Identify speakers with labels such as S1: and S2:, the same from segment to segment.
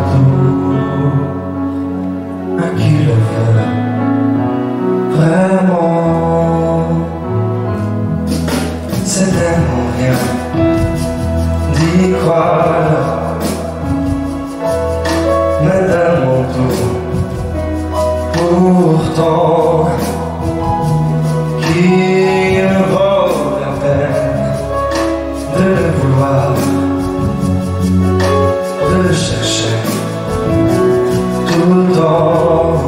S1: retour à qui le veut vraiment. C'est tellement rien d'y croire, mais tellement tout pourtant qui vaut la peine de le vouloir, de le chercher tout le temps.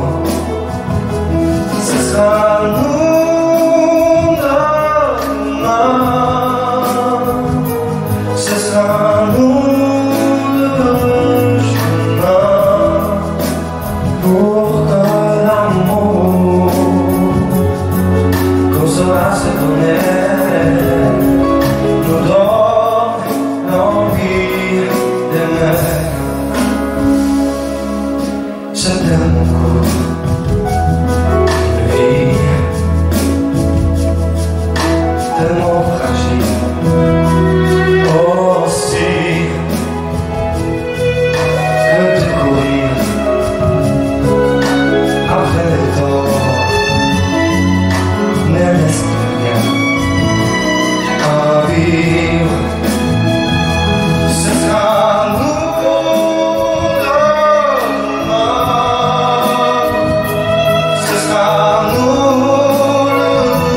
S1: Ce sera nous demain, ce sera nous le chemin pour que l'amour qu'on saura se donner nous donne l'envie d'aimer. Je t'aime beaucoup, une vie tellement fragile aussi que de courir après les torts ne laisse plus rien à vivre. Ce sera nous demain, ce sera nous le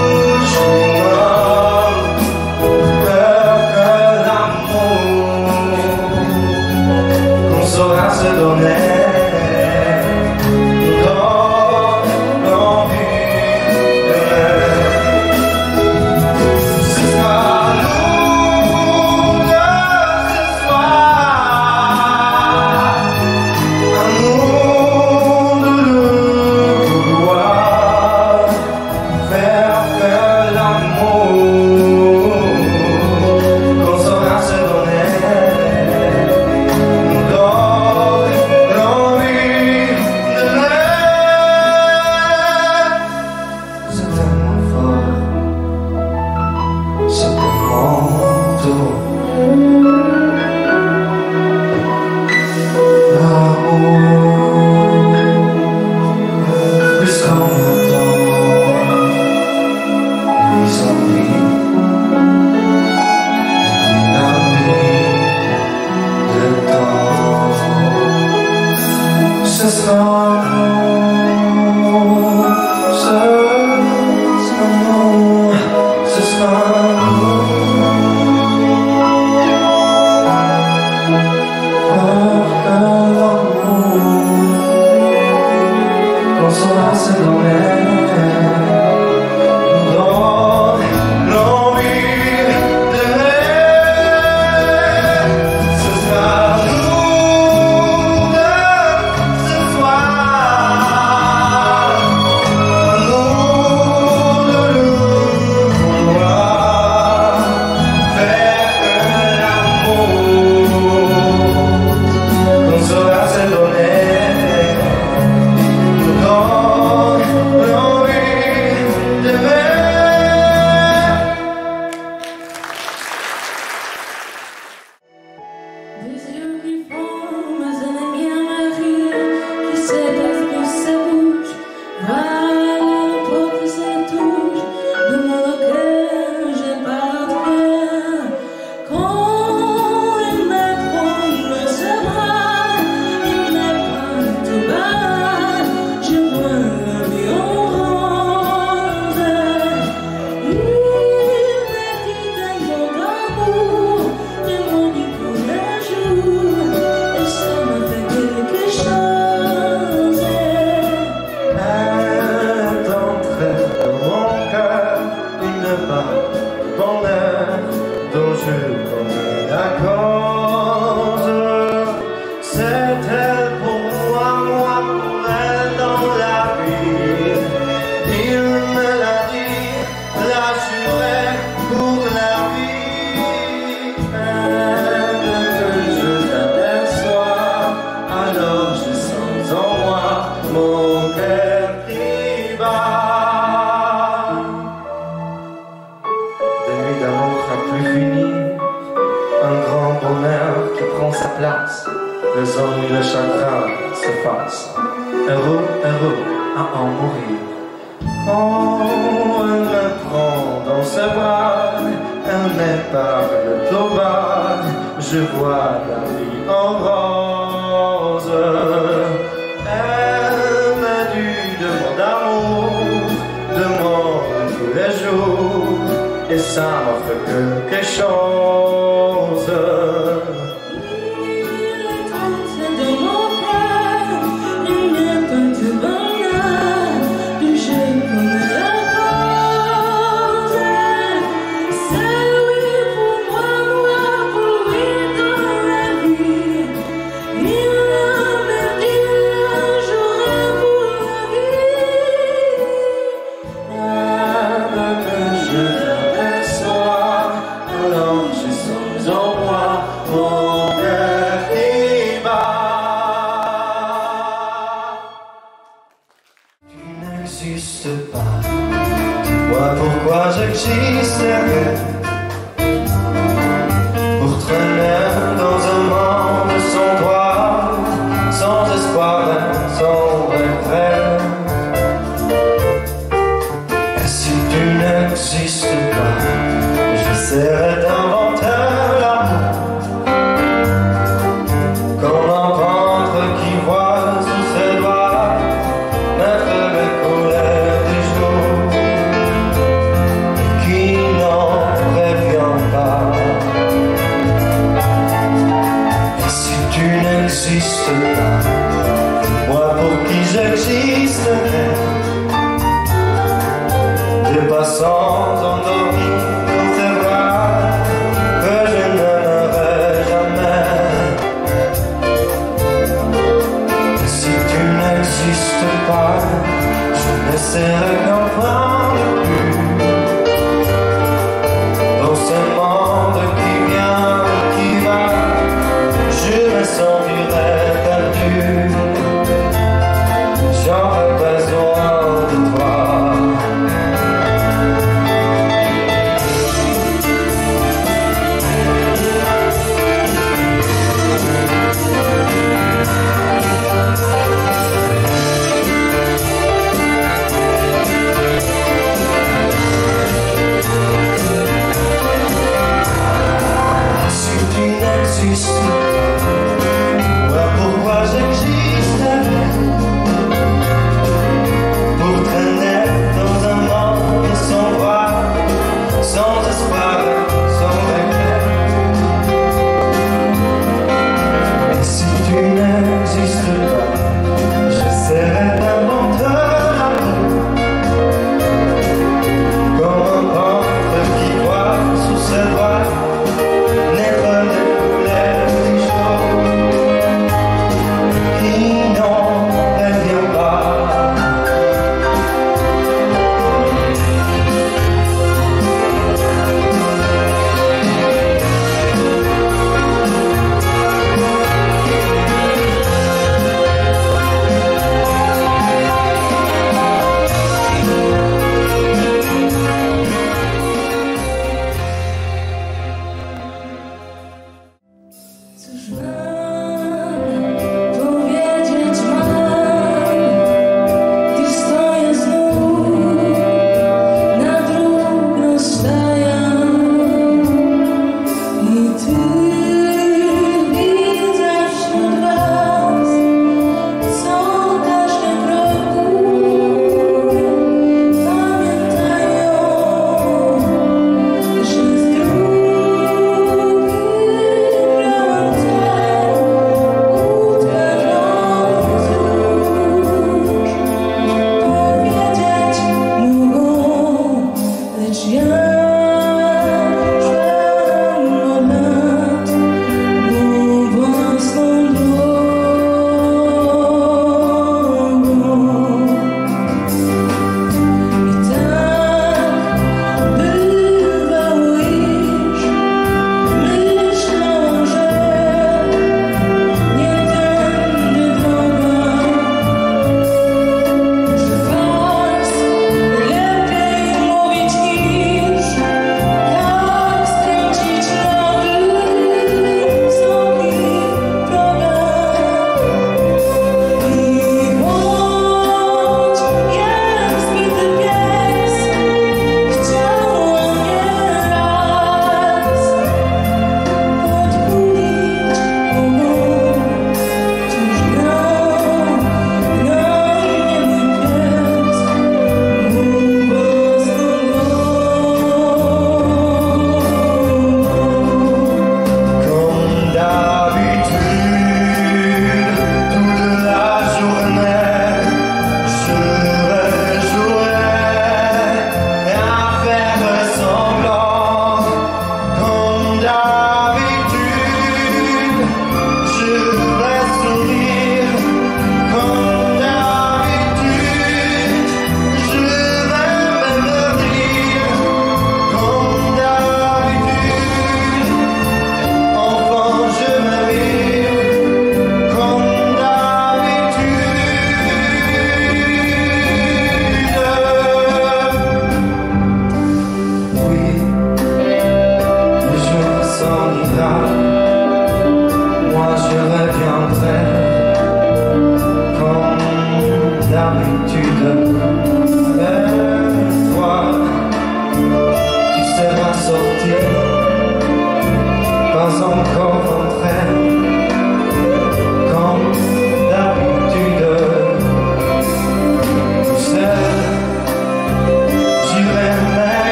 S1: chemin vers que l'amour qu'on saura se donner nous donne l'envie d'aimer. Ce sera nous de ce soir, à nous de le vouloir, faire que l'amour qu'on saura se donner nous donne l'envie d'aimer. C'est tellement fort, c'est tellement tôt. L'amour, puisqu'on attend les envies, la nuit de temps. Ce sera nous, ce sera nous, ce sera nous. Faire que l'amour qu'on saura se donner nous donne l'envie d'aimer. Ce sera nous de ce soir, et le chagrin s'efface. Heureux, heureux à en mourir. Quand elle me prend dans ses bras, elle m'épargne tout bas, je vois la vie en rose. Elle me dit de mon amour, demande tous les jours, et ça m'offre quelque chose. Pas. Moi, pourquoi j'existerais pour traîner dans un monde sans droit, sans espoir, sans regret. Et si tu n'existes pas, j'essaierai d'inventer l'amour comme un peintre qui voit sous ses doigts mettre les couleurs du jour qui n'en revient pas. Et si tu n'existes pas, moi pour qui j'existerais, des passants endormis dans tes bras que je n'aimerai jamais. Et si tu n'existes pas, je n'essaierai qu'enfin plus dans ce monde qui vient, qui va, je me sentirai perdu. J'aurais besoin de toi.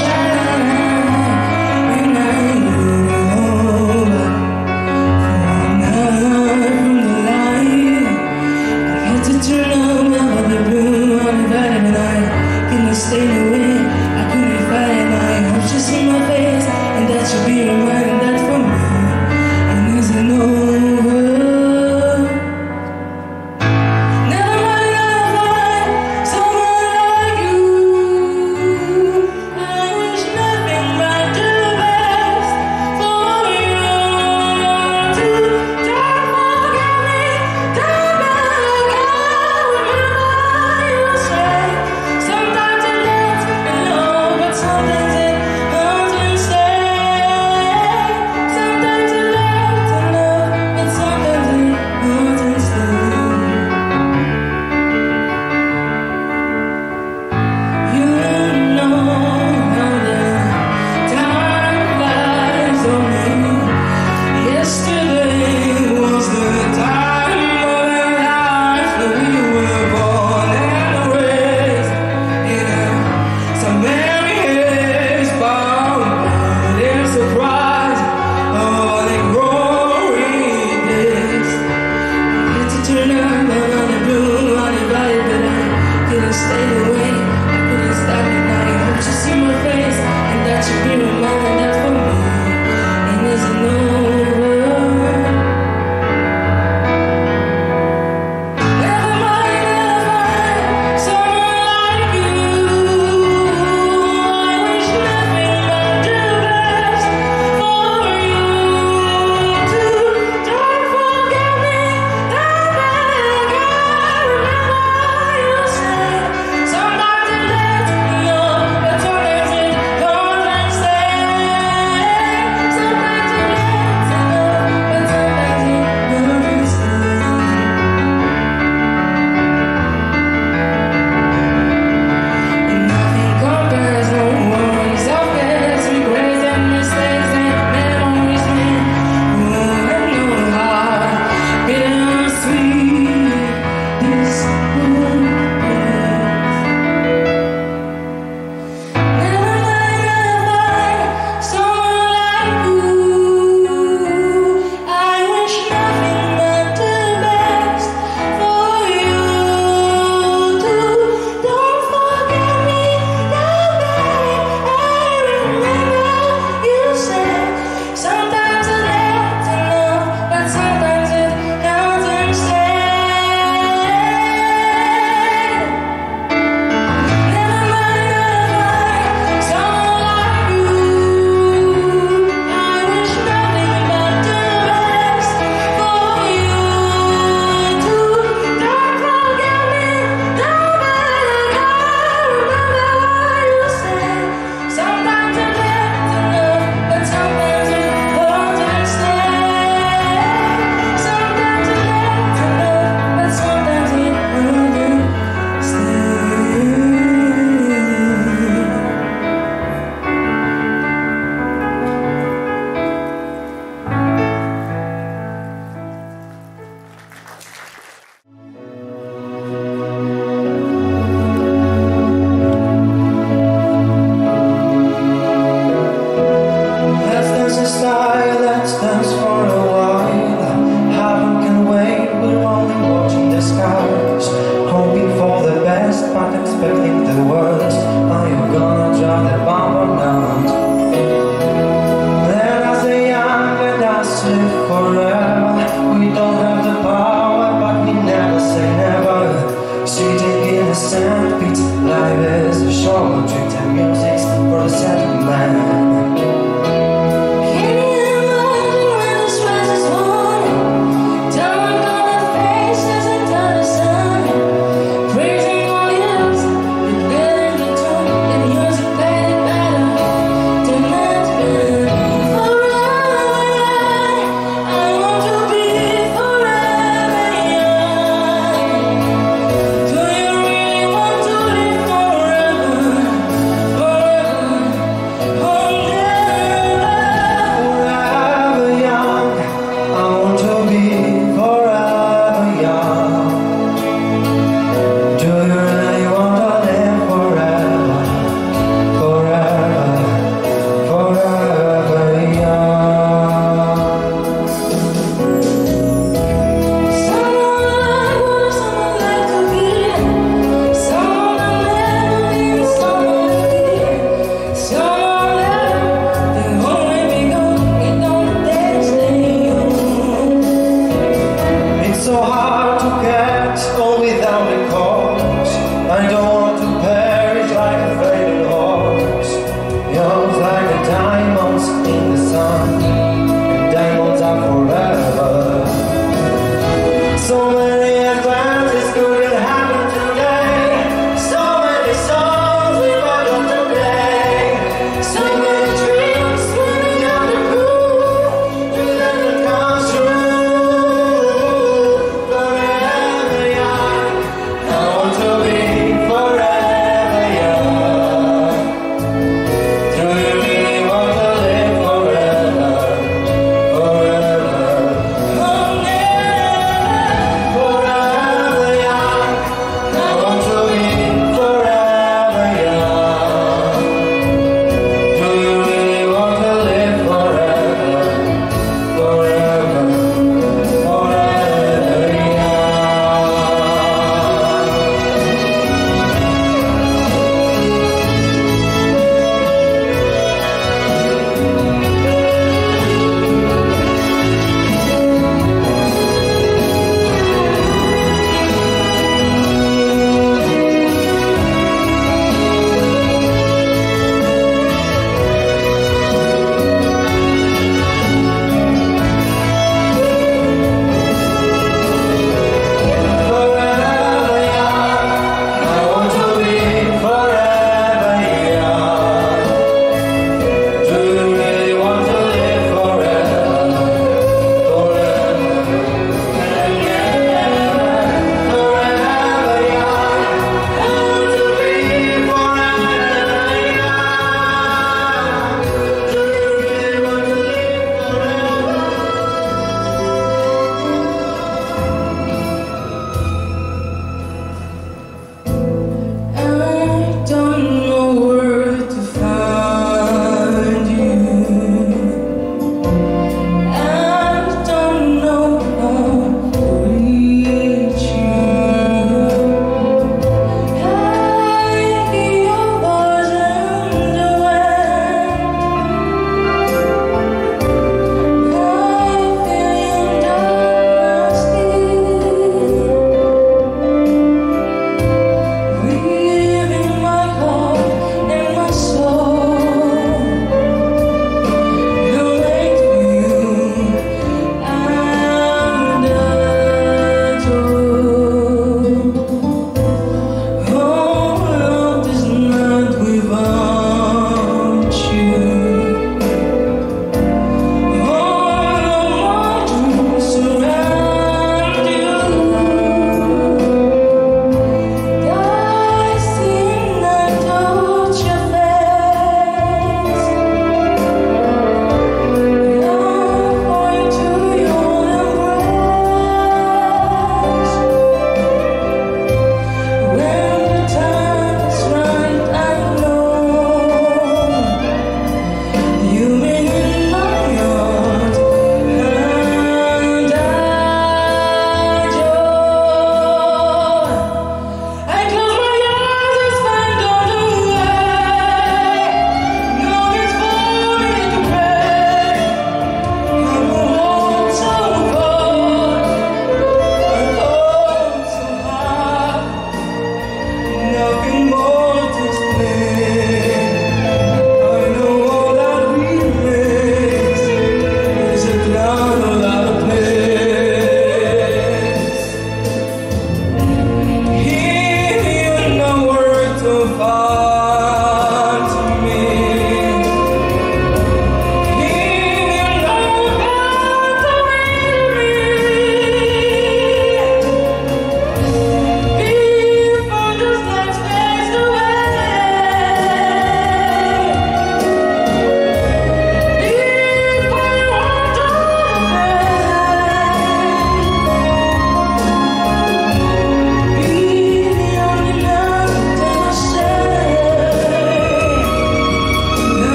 S2: Oh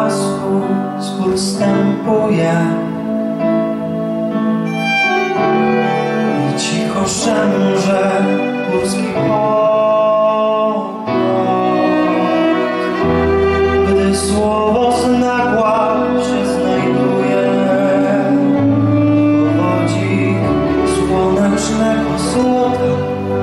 S1: hałasu zbór wstępuje i cicho szemrze górski pokład, gdy słowo znagła się znajduje powodzi słonecznego złota.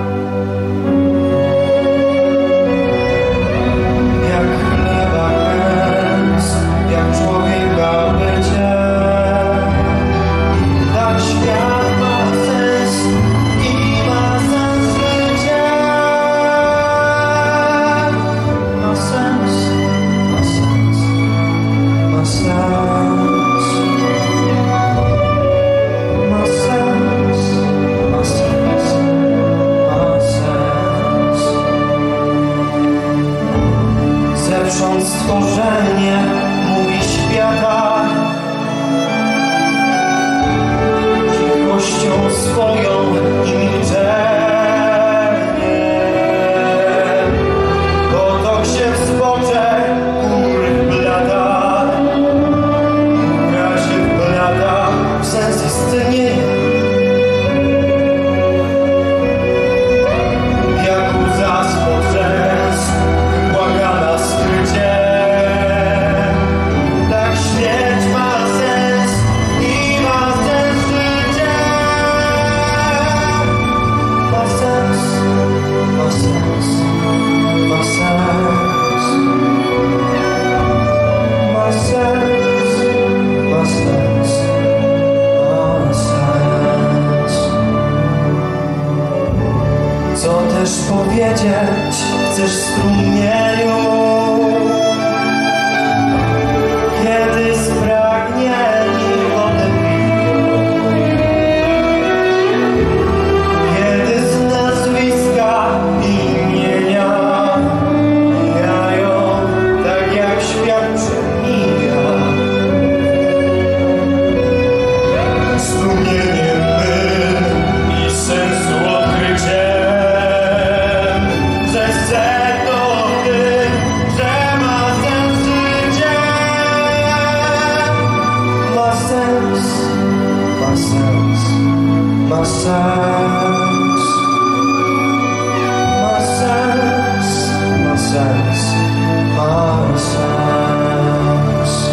S1: Stworzenie mówi świata cichością swoją i milczeniem. Potok się w zbocze gór wblada, góra się wblada w sens istnienia. Jak łza spod rzęs błagana skrycie. Co też powiedzieć chcesz strumieniu, kiedy spragnieni wody piją, kiedy z nazwiska imienia mijają, tak jak świat przemija. Strumieniem my i sensu odkrycie. Ma sens, ma sens, ma sens, ma sens.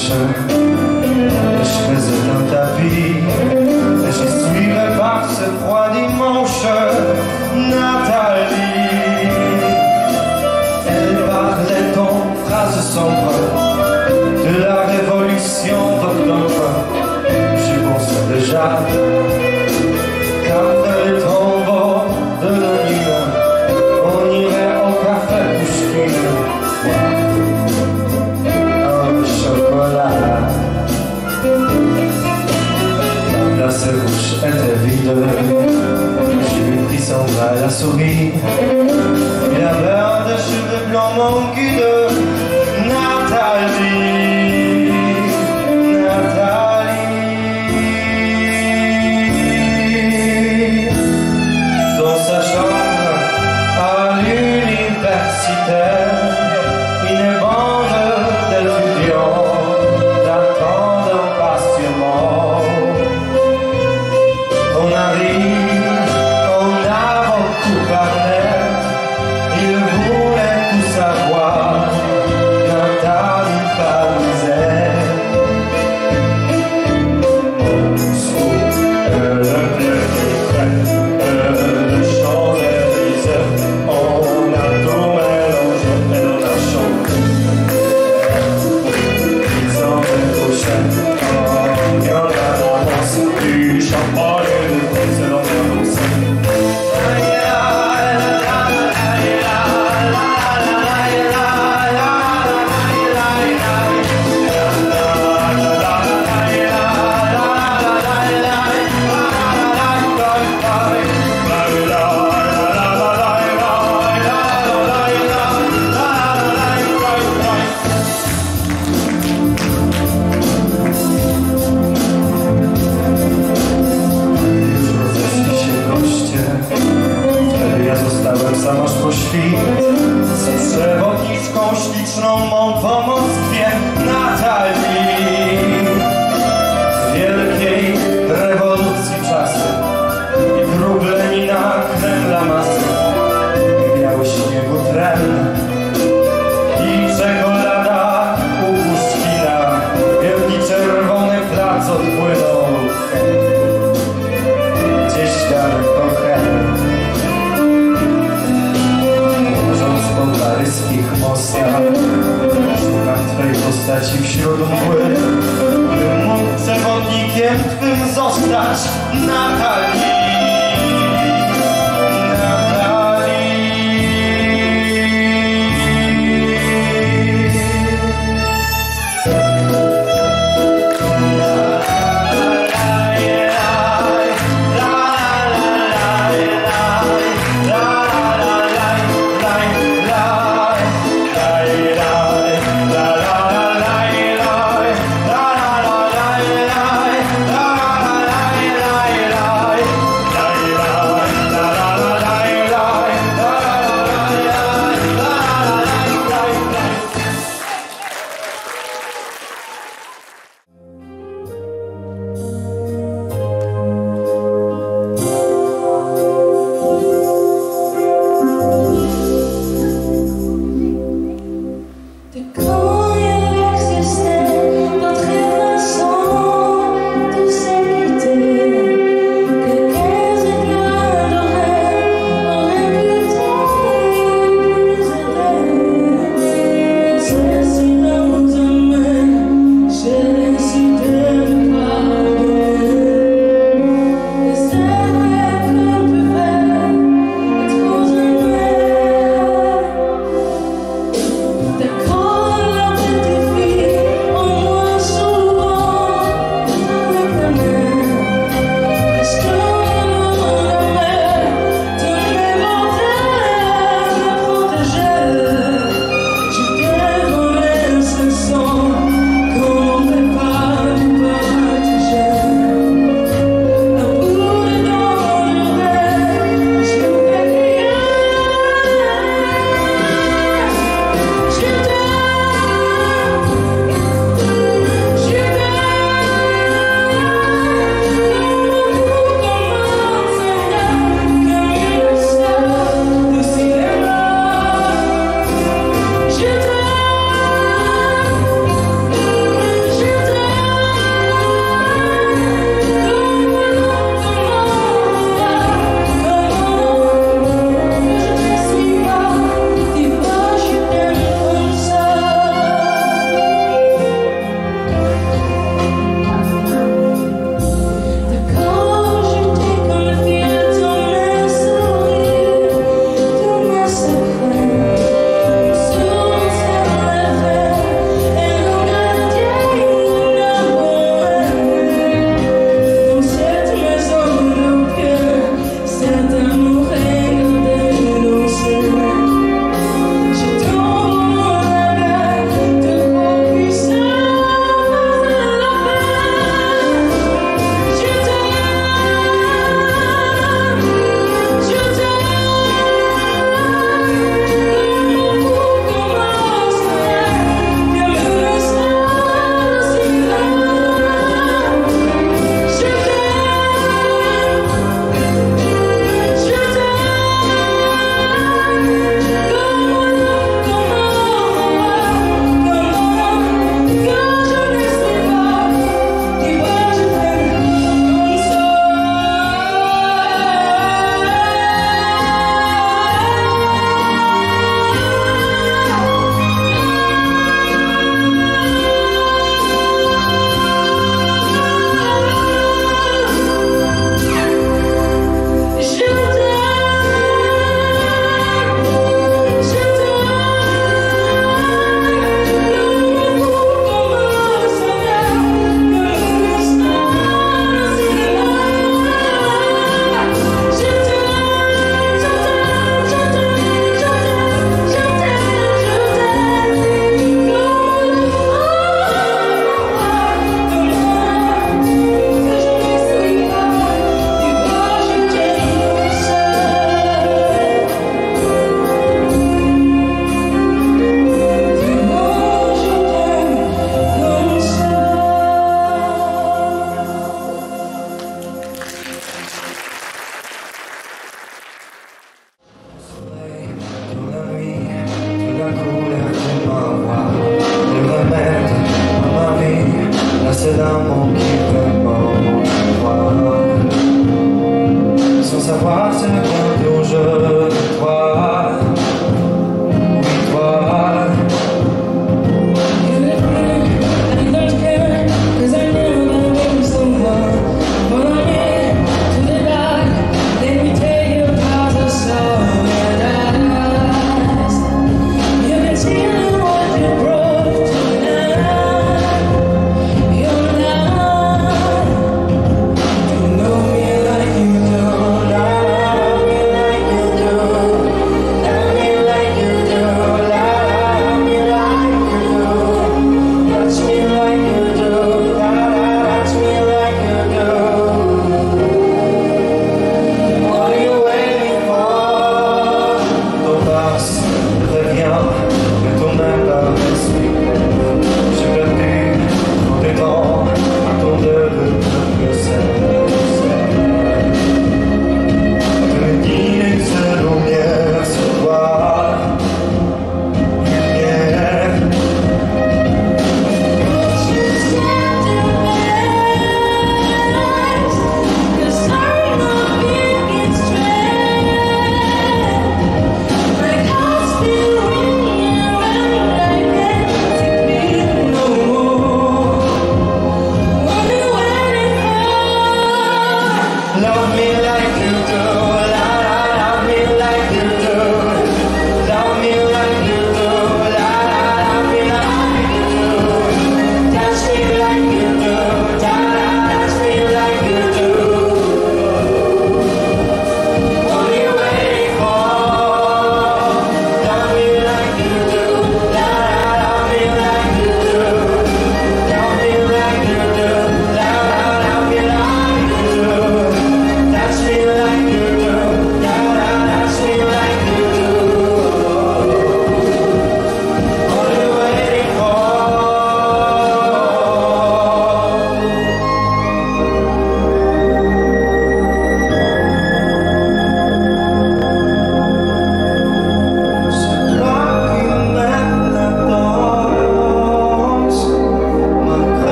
S1: dimanche, et je faisais un tapis, et je suivais par ce froid dimanche Nathalie. Elle parlait en phrases sombres de la révolution d'octobre. Je pensais déjà qu'après les tombeaux de la nuit, on irait au café Pouchkine. La place rouge était vide, j'ai eu pris son bras la souris. Il avait des cheveux blancs, mon guide, Nathalie, Nathalie. Dans sa chambre à l'université, une bande d'étudiants l'attendent impatiemment. On arrive, on a beaucoup parlé, il voulait tout savoir, Nathalie parlisait. Le Champs-Élysées, on a tout mélangé et on a chanté. Ils ont fait coucher, il y en a d'avance, du champagne et du brise et l'on a dansé. Sam aż po świt, z przewodniczką śliczną mą po Moskwie Natalii. Wielkiej rewolucji czasy i Kruglenina Kremla masy, biały śniegu tren i czekolada u Puszkina. Wielki czerwony plac odpłynął gdzieś daleko hen. Po paryskich mostach szukam twej postaci wśród mgły, bym mógł przewodnikiem twym zostać, Natalii.
S2: The call of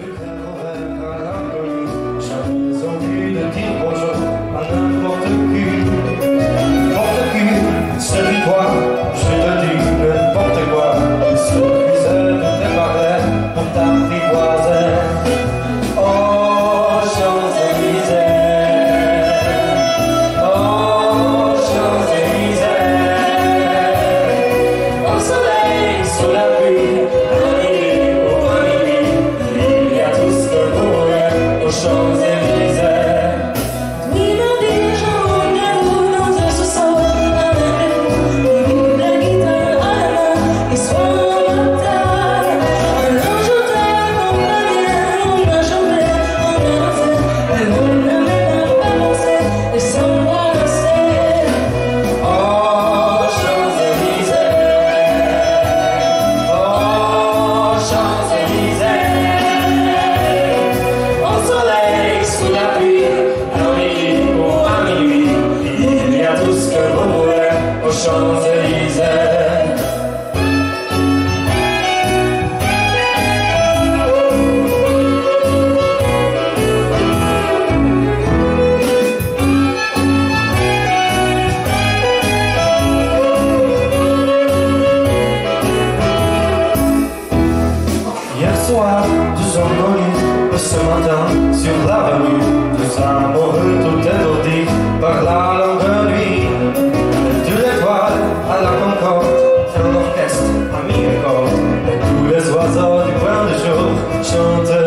S1: Jamais envie de dire bonjour à n'importe qui. N'importe qui, c'est toi, je te dis n'importe quoi. Il suffisait de te parler pour t'apprivoiser. Oh, Champs-Élysées. Oh, Champs-Élysées. Au soleil, sous la pluie, à minuit ou à minuit, il y a tout ce que vous voulez aux Champs-Élysées. Champs-Élysées. Hier soir, tous endormis, ce matin, sur l'avenue, tous amoureux, tout étourdis par la longue nuit. De l'étoile à la Concorde, un orchestre à mi-corde, et tous les oiseaux du coin du jour chantent.